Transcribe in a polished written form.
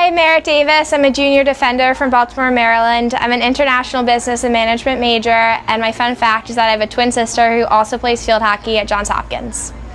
I'm Merritt Davis. I'm a junior defender from Baltimore, Maryland. I'm an international business and management major, and my fun fact is that I have a twin sister who also plays field hockey at Johns Hopkins.